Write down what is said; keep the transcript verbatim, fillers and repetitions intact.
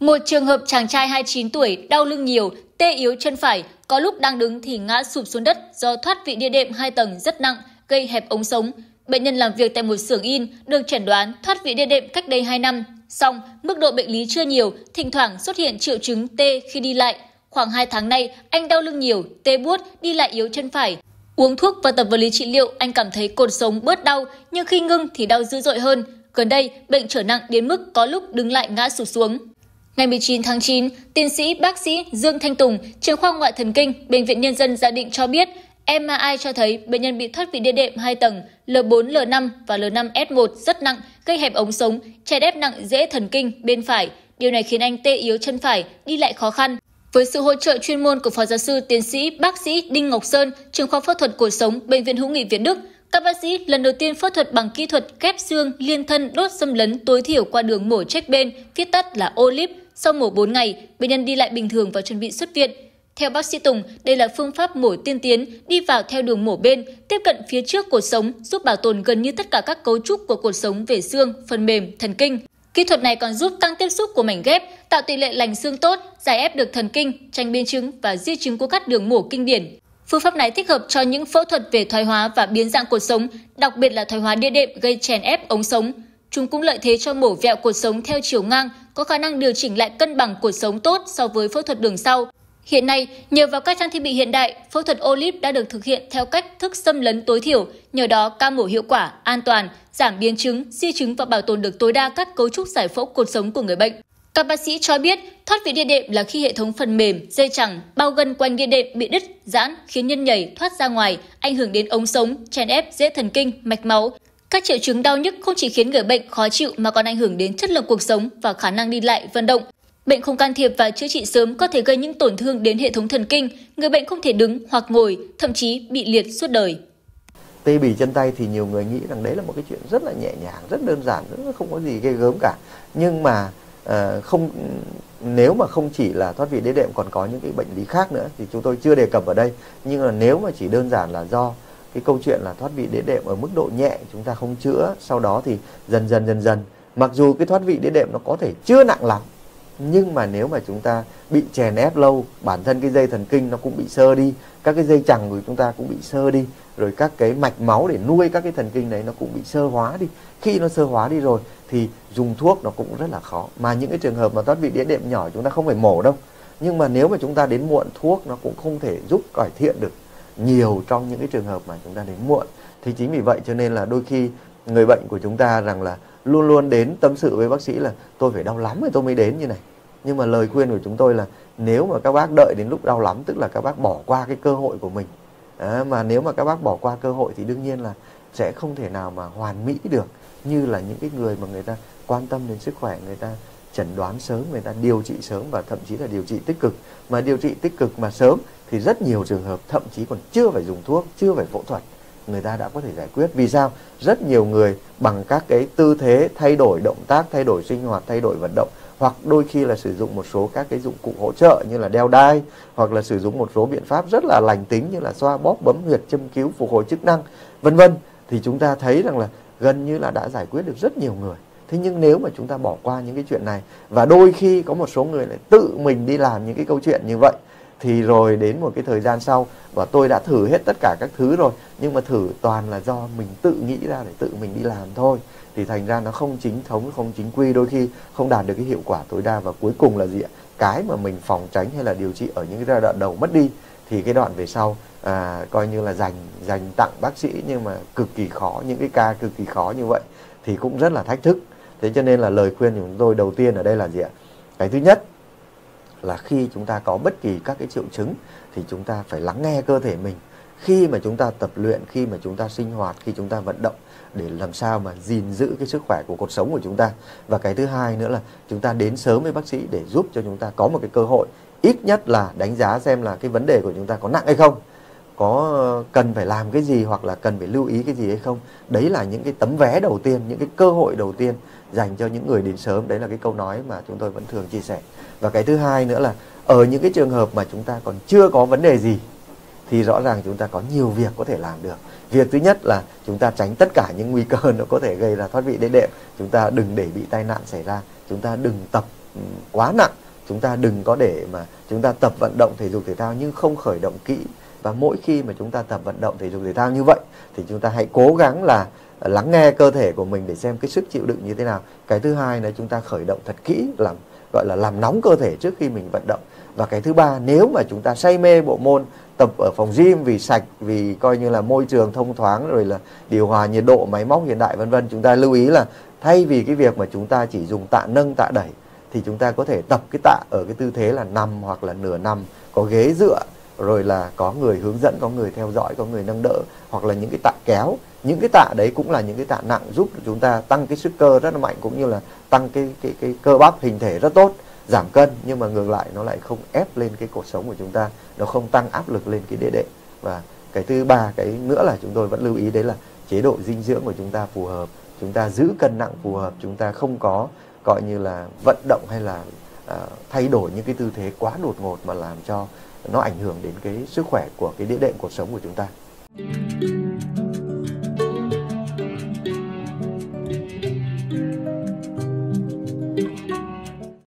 Một trường hợp chàng trai hai mươi chín tuổi đau lưng nhiều, tê yếu chân phải, có lúc đang đứng thì ngã sụp xuống đất do thoát vị đĩa đệm hai tầng rất nặng, gây hẹp ống sống. Bệnh nhân làm việc tại một xưởng in, được chẩn đoán thoát vị đĩa đệm cách đây hai năm. Song, mức độ bệnh lý chưa nhiều, thỉnh thoảng xuất hiện triệu chứng tê khi đi lại. Khoảng hai tháng nay, anh đau lưng nhiều, tê buốt, đi lại yếu chân phải. Uống thuốc và tập vật lý trị liệu, anh cảm thấy cột sống bớt đau, nhưng khi ngưng thì đau dữ dội hơn. Gần đây, bệnh trở nặng đến mức có lúc đứng lại ngã sụp xuống. Ngày mười chín tháng chín, tiến sĩ bác sĩ Dương Thanh Tùng, trưởng khoa ngoại thần kinh, Bệnh viện Nhân dân Gia Định cho biết, em rờ i cho thấy bệnh nhân bị thoát vị đĩa đệm hai tầng L bốn L năm và L năm S một rất nặng, gây hẹp ống sống, chèn ép nặng rễ thần kinh bên phải. Điều này khiến anh tê yếu chân phải, đi lại khó khăn. Với sự hỗ trợ chuyên môn của Phó giáo sư tiến sĩ bác sĩ Đinh Ngọc Sơn, trưởng khoa phẫu thuật cột sống, Bệnh viện Hữu nghị Việt Đức, các bác sĩ lần đầu tiên phẫu thuật bằng kỹ thuật ghép xương liên thân đốt xâm lấn tối thiểu qua đường mổ trách bên, viết tắt là o lip. Sau mổ bốn ngày, bệnh nhân đi lại bình thường và chuẩn bị xuất viện. Theo bác sĩ Tùng, đây là phương pháp mổ tiên tiến, đi vào theo đường mổ bên, tiếp cận phía trước cột sống, giúp bảo tồn gần như tất cả các cấu trúc của cột sống về xương, phần mềm, thần kinh. Kỹ thuật này còn giúp tăng tiếp xúc của mảnh ghép, tạo tỷ lệ lành xương tốt, giải ép được thần kinh, tránh biến chứng và di chứng của các đường mổ kinh điển. Phương pháp này thích hợp cho những phẫu thuật về thoái hóa và biến dạng cột sống, đặc biệt là thoái hóa đĩa đệm gây chèn ép ống sống. Chúng cũng lợi thế cho mổ vẹo cột sống theo chiều ngang, có khả năng điều chỉnh lại cân bằng cột sống tốt so với phẫu thuật đường sau. Hiện nay, nhờ vào các trang thiết bị hiện đại, phẫu thuật o lip đã được thực hiện theo cách thức xâm lấn tối thiểu, nhờ đó ca mổ hiệu quả, an toàn, giảm biến chứng, di chứng và bảo tồn được tối đa các cấu trúc giải phẫu cột sống của người bệnh. Các bác sĩ cho biết, thoát vị đĩa đệm là khi hệ thống phần mềm, dây chằng, bao gân quanh đĩa đệm bị đứt, giãn, khiến nhân nhảy thoát ra ngoài, ảnh hưởng đến ống sống, chèn ép rễ thần kinh, mạch máu. Các triệu chứng đau nhức không chỉ khiến người bệnh khó chịu mà còn ảnh hưởng đến chất lượng cuộc sống và khả năng đi lại, vận động. Bệnh không can thiệp và chữa trị sớm có thể gây những tổn thương đến hệ thống thần kinh, người bệnh không thể đứng hoặc ngồi, thậm chí bị liệt suốt đời. Tê bì chân tay thì nhiều người nghĩ rằng đấy là một cái chuyện rất là nhẹ nhàng, rất đơn giản, rất không có gì ghê gớm cả. Nhưng mà uh, không nếu mà không chỉ là thoát vị đĩa đệm còn có những cái bệnh lý khác nữa thì chúng tôi chưa đề cập ở đây. Nhưng mà nếu mà chỉ đơn giản là do cái câu chuyện là thoát vị đĩa đệm ở mức độ nhẹ, chúng ta không chữa, sau đó thì dần dần dần dần, mặc dù cái thoát vị đĩa đệm nó có thể chưa nặng lắm, nhưng mà nếu mà chúng ta bị chèn ép lâu, bản thân cái dây thần kinh nó cũng bị xơ đi, các cái dây chằng của chúng ta cũng bị xơ đi, rồi các cái mạch máu để nuôi các cái thần kinh đấy nó cũng bị xơ hóa đi. Khi nó xơ hóa đi rồi thì dùng thuốc nó cũng rất là khó. Mà những cái trường hợp mà thoát vị đĩa đệm nhỏ chúng ta không phải mổ đâu, nhưng mà nếu mà chúng ta đến muộn, thuốc nó cũng không thể giúp cải thiện được nhiều trong những cái trường hợp mà chúng ta đến muộn. Thì chính vì vậy cho nên là đôi khi người bệnh của chúng ta rằng là luôn luôn đến tâm sự với bác sĩ là tôi phải đau lắm rồi tôi mới đến như này. Nhưng mà lời khuyên của chúng tôi là nếu mà các bác đợi đến lúc đau lắm, tức là các bác bỏ qua cái cơ hội của mình. À, mà nếu mà các bác bỏ qua cơ hội thì đương nhiên là sẽ không thể nào mà hoàn mỹ được như là những cái người mà người ta quan tâm đến sức khỏe, người ta chẩn đoán sớm, người ta điều trị sớm và thậm chí là điều trị tích cực. Mà điều trị tích cực mà sớm thì rất nhiều trường hợp thậm chí còn chưa phải dùng thuốc, chưa phải phẫu thuật, người ta đã có thể giải quyết. Vì sao? Rất nhiều người bằng các cái tư thế, thay đổi động tác, thay đổi sinh hoạt, thay đổi vận động, hoặc đôi khi là sử dụng một số các cái dụng cụ hỗ trợ như là đeo đai, hoặc là sử dụng một số biện pháp rất là lành tính như là xoa bóp, bấm huyệt, châm cứu, phục hồi chức năng, vân vân, thì chúng ta thấy rằng là gần như là đã giải quyết được rất nhiều người. Thế nhưng nếu mà chúng ta bỏ qua những cái chuyện này, và đôi khi có một số người lại tự mình đi làm những cái câu chuyện như vậy, thì rồi đến một cái thời gian sau và tôi đã thử hết tất cả các thứ rồi, nhưng mà thử toàn là do mình tự nghĩ ra để tự mình đi làm thôi, thì thành ra nó không chính thống, không chính quy, đôi khi không đạt được cái hiệu quả tối đa. Và cuối cùng là gì ạ? Cái mà mình phòng tránh hay là điều trị ở những cái giai đoạn đầu mất đi, thì cái đoạn về sau à, coi như là dành dành tặng bác sĩ, nhưng mà cực kỳ khó, những cái ca cực kỳ khó như vậy thì cũng rất là thách thức. Thế cho nên là lời khuyên của chúng tôi đầu tiên ở đây là gì ạ? Cái thứ nhất là khi chúng ta có bất kỳ các cái triệu chứng thì chúng ta phải lắng nghe cơ thể mình. Khi mà chúng ta tập luyện, khi mà chúng ta sinh hoạt, khi chúng ta vận động, để làm sao mà gìn giữ cái sức khỏe của cột sống của chúng ta. Và cái thứ hai nữa là chúng ta đến sớm với bác sĩ để giúp cho chúng ta có một cái cơ hội ít nhất là đánh giá xem là cái vấn đề của chúng ta có nặng hay không, có cần phải làm cái gì hoặc là cần phải lưu ý cái gì hay không. Đấy là những cái tấm vé đầu tiên, những cái cơ hội đầu tiên dành cho những người đến sớm. Đấy là cái câu nói mà chúng tôi vẫn thường chia sẻ. Và cái thứ hai nữa là ở những cái trường hợp mà chúng ta còn chưa có vấn đề gì thì rõ ràng chúng ta có nhiều việc có thể làm được. Việc thứ nhất là chúng ta tránh tất cả những nguy cơ nó có thể gây ra thoát vị đĩa đệm. Chúng ta đừng để bị tai nạn xảy ra, chúng ta đừng tập quá nặng, chúng ta đừng có để mà chúng ta tập vận động thể dục thể thao nhưng không khởi động kỹ. Và mỗi khi mà chúng ta tập vận động thể dục thể thao như vậy thì chúng ta hãy cố gắng là lắng nghe cơ thể của mình để xem cái sức chịu đựng như thế nào. Cái thứ hai là chúng ta khởi động thật kỹ, làm gọi là làm nóng cơ thể trước khi mình vận động. Và cái thứ ba, nếu mà chúng ta say mê bộ môn tập ở phòng gym vì sạch, vì coi như là môi trường thông thoáng, rồi là điều hòa nhiệt độ, máy móc hiện đại vân vân, chúng ta lưu ý là thay vì cái việc mà chúng ta chỉ dùng tạ nâng tạ đẩy thì chúng ta có thể tập cái tạ ở cái tư thế là nằm hoặc là nửa nằm, có ghế dựa, rồi là có người hướng dẫn, có người theo dõi, có người nâng đỡ, hoặc là những cái tạ kéo. Những cái tạ đấy cũng là những cái tạ nặng giúp chúng ta tăng cái sức cơ rất là mạnh, cũng như là tăng cái cái cái cơ bắp hình thể rất tốt, giảm cân, nhưng mà ngược lại nó lại không ép lên cái cột sống của chúng ta, nó không tăng áp lực lên cái đĩa đệm. Và cái thứ ba, cái nữa là chúng tôi vẫn lưu ý đấy là chế độ dinh dưỡng của chúng ta phù hợp, chúng ta giữ cân nặng phù hợp, chúng ta không có gọi như là vận động hay là uh, thay đổi những cái tư thế quá đột ngột mà làm cho nó ảnh hưởng đến cái sức khỏe của cái đĩa đệm cột sống của chúng ta.